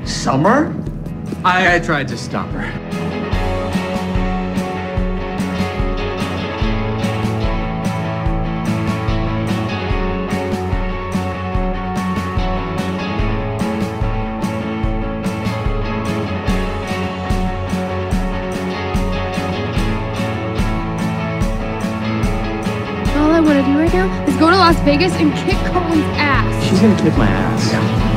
Summer? I tried to stop her. All I want to do right now is go to Las Vegas and kick Colin's ass. She's gonna kick my ass. Yeah.